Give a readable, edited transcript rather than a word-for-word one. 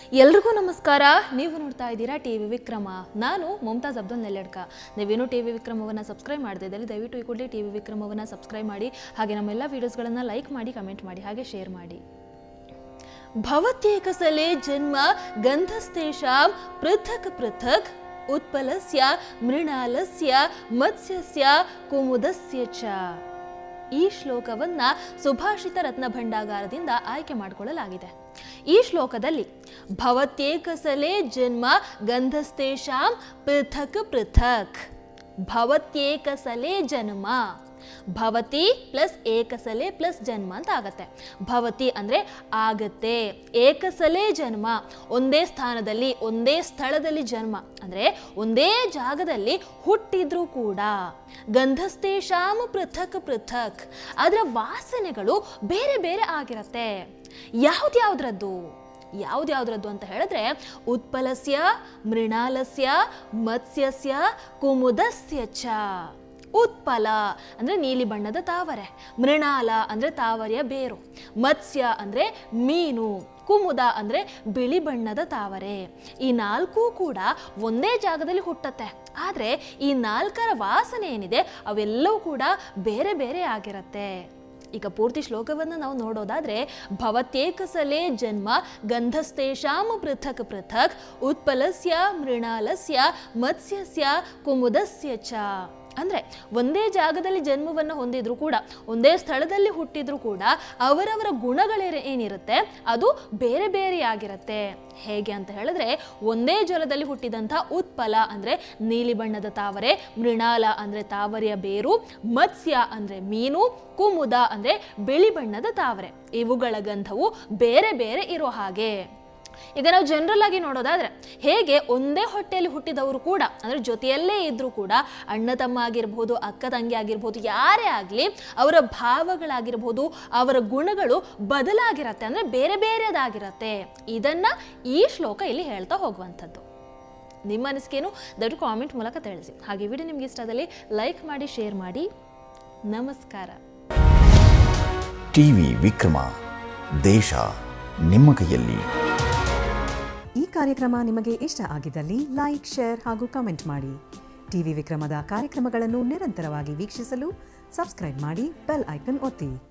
ಎಲ್ರಿಗೂ ನಮಸ್ಕಾರ. ನೀವು ನೋಡ್ತಾ ಇದ್ದೀರಾ ಟಿವಿ ವಿಕ್ರಮ. ನಾನು ಮುಮ್ತಾಜ್ ಅಬ್ದುಲ್ ನೆಲ್ಲೆಡ್ಕ. ನೀವೇನು ಟಿವಿ ವಿಕ್ರಮವನ್ನು ಸಬ್ಸ್ಕ್ರೈಬ್ ಮಾಡದಿದ್ದಲ್ಲಿ ದಯವಿಟ್ಟು ಈ ಕೂಡಲೇ ಟಿವಿ ವಿಕ್ರಮವನ್ನು ಸಬ್ಸ್ಕ್ರೈಬ್ ಮಾಡಿ, ಹಾಗೆ ನಮ್ಮೆಲ್ಲ ವಿಡಿಯೋಸ್ಗಳನ್ನು ಲೈಕ್ ಮಾಡಿ, ಕಮೆಂಟ್ ಮಾಡಿ, ಹಾಗೆ ಶೇರ್ ಮಾಡಿ. ಭವತ್ಯೇಕಸಲೆ ಜನ್ಮ ಗಂಧಸ್ತೇಷಾಂ ಪೃಥಕ್ ಪೃಥಕ್ ಉತ್ಪಲಸ್ಯ ಮೃಣಾಲಸ್ಯ ಮತ್ಸ್ಯಸ್ಯ ಕುಮುದಸ್ಯ ಚ. ಈ ಶ್ಲೋಕವನ್ನ ಸುಭಾಷಿತ ರತ್ನ ಭಂಡಾಗಾರದಿಂದ ಆಯ್ಕೆ ಮಾಡಿಕೊಳ್ಳಲಾಗಿದೆ. ಈ ಶ್ಲೋಕದಲ್ಲಿ ಭವತ್ಯೇಕಸಲೆ ಜನ್ಮ ಗಂಧಸ್ತೇಷಾಂ ಪೃಥಕ್ ಪೃಥಕ್, ಭವತ್ಯೇಕಸಲೆ ಜನ್ಮ, ಭವತಿ ಪ್ಲಸ್ ಏಕಸಲೆ ಪ್ಲಸ್ ಜನ್ಮ ಅಂತ ಆಗತ್ತೆ. ಭವತಿ ಅಂದರೆ ಆಗತ್ತೆ, ಏಕಸಲೆ ಜನ್ಮ ಒಂದೇ ಸ್ಥಾನದಲ್ಲಿ ಒಂದೇ ಸ್ಥಳದಲ್ಲಿ ಜನ್ಮ ಅಂದರೆ ಒಂದೇ ಜಾಗದಲ್ಲಿ ಹುಟ್ಟಿದ್ರೂ ಕೂಡ. ಗಂಧಸ್ತೇಷಾಂ ಪೃಥಕ್ ಪೃಥಕ್, ಅದರ ವಾಸನೆಗಳು ಬೇರೆ ಬೇರೆ ಆಗಿರತ್ತೆ. ಯಾವ್ದ್ಯಾವ್ದ್ರದ್ದು ಅಂತ ಹೇಳಿದ್ರೆ ಉತ್ಪಲಸ್ಯ ಮೃಣಾಲಸ್ಯ ಮತ್ಸ್ಯಸ್ಯ ಕುಮುದಸ್ಯ ಚ. ಉತ್ಪಲ ಅಂದರೆ ನೀಲಿ ಬಣ್ಣದ ತಾವರೆ, ಮೃಣಾಲ ಅಂದರೆ ತಾವರೆಯ ಬೇರು, ಮತ್ಸ್ಯ ಅಂದರೆ ಮೀನು, ಕುಮುದ ಅಂದರೆ ಬಿಳಿ ಬಣ್ಣದ ತಾವರೆ. ಈ ನಾಲ್ಕೂ ಕೂಡ ಒಂದೇ ಜಾಗದಲ್ಲಿ ಹುಟ್ಟತ್ತೆ. ಆದರೆ ಈ ನಾಲ್ಕರ ವಾಸನೆ ಏನಿದೆ ಅವೆಲ್ಲವೂ ಕೂಡ ಬೇರೆ ಬೇರೆ ಆಗಿರತ್ತೆ. ಈಗ ಪೂರ್ತಿ ಶ್ಲೋಕವನ್ನು ನಾವು ನೋಡೋದಾದ್ರೆ, ಭವತ್ಯೇಕಸಲೆ ಜನ್ಮ ಗಂಧಸ್ತೇಷಾಂ ಪೃಥಕ್ ಪೃಥಕ್ ಉತ್ಪಲಸ್ಯ ಮೃಣಾಲಸ್ಯ ಮತ್ಸ್ಯಸ್ಯ ಕುಮುದಸ್ಯ ಚ. ಅಂದರೆ ಒಂದೇ ಜಾಗದಲ್ಲಿ ಜನ್ಮವನ್ನು ಹೊಂದಿದ್ರು ಕೂಡ, ಒಂದೇ ಸ್ಥಳದಲ್ಲಿ ಹುಟ್ಟಿದ್ರು ಕೂಡ ಅವರವರ ಗುಣಗಳೇನಿರುತ್ತೆ ಅದು ಬೇರೆ ಬೇರೆಯಾಗಿರುತ್ತೆ. ಹೇಗೆ ಅಂತ ಹೇಳಿದ್ರೆ, ಒಂದೇ ಜಲದಲ್ಲಿ ಹುಟ್ಟಿದಂಥ ಉತ್ಪಲ ಅಂದರೆ ನೀಲಿ ಬಣ್ಣದ ತಾವರೆ, ಮೃಣಾಲ ಅಂದರೆ ತಾವರೆಯ ಬೇರು, ಮತ್ಸ್ಯ ಅಂದರೆ ಮೀನು, ಕುಮುದ ಅಂದರೆ ಬಿಳಿ ಬಣ್ಣದ ತಾವರೆ. ಇವುಗಳ ಗಂಧವು ಬೇರೆ ಬೇರೆ ಇರೋ ಹಾಗೆ. ಈಗ ನಾವು ಜನರಲ್ ಆಗಿ ನೋಡೋದಾದ್ರೆ, ಹೇಗೆ ಒಂದೇ ಹೊಟ್ಟೆಯಲ್ಲಿ ಹುಟ್ಟಿದವರು ಕೂಡ ಅಂದರೆ ಜೊತೆಯಲ್ಲೇ ಇದ್ರೂ ಕೂಡ ಅಣ್ಣ ತಮ್ಮ ಆಗಿರ್ಬೋದು, ಅಕ್ಕ ತಂಗಿ ಆಗಿರ್ಬೋದು, ಯಾರೇ ಆಗಲಿ ಅವರ ಭಾವಗಳಾಗಿರ್ಬೋದು, ಅವರ ಗುಣಗಳು ಬದಲಾಗಿರತ್ತೆ, ಅಂದರೆ ಬೇರೆ ಬೇರೆದಾಗಿರತ್ತೆ. ಇದನ್ನ ಈ ಶ್ಲೋಕ ಇಲ್ಲಿ ಹೇಳ್ತಾ ಹೋಗುವಂಥದ್ದು. ನಿಮ್ಮ ಅನಿಸಿಕೆಯನ್ನು ದಯವಿಟ್ಟು ಕಾಮೆಂಟ್ ಮೂಲಕ ತಿಳಿಸಿ. ಹಾಗೆ ವಿಡಿಯೋ ನಿಮ್ಗೆ ಇಷ್ಟದಲ್ಲಿ ಲೈಕ್ ಮಾಡಿ, ಶೇರ್ ಮಾಡಿ. ನಮಸ್ಕಾರ. ಟಿವಿ ವಿಕ್ರಮ, ದೇಶ ನಿಮ್ಮ ಕೈಯಲ್ಲಿ. ಈ ಕಾರ್ಯಕ್ರಮ ನಿಮಗೆ ಇಷ್ಟ ಆಗಿದ್ದಲ್ಲಿ ಲೈಕ್, ಶೇರ್ ಹಾಗೂ ಕಮೆಂಟ್ ಮಾಡಿ. ಟಿವಿ ವಿಕ್ರಮದ ಕಾರ್ಯಕ್ರಮಗಳನ್ನು ನಿರಂತರವಾಗಿ ವೀಕ್ಷಿಸಲು ಸಬ್ಸ್ಕ್ರೈಬ್ ಮಾಡಿ, ಬೆಲ್ ಐಕನ್ ಒತ್ತಿ.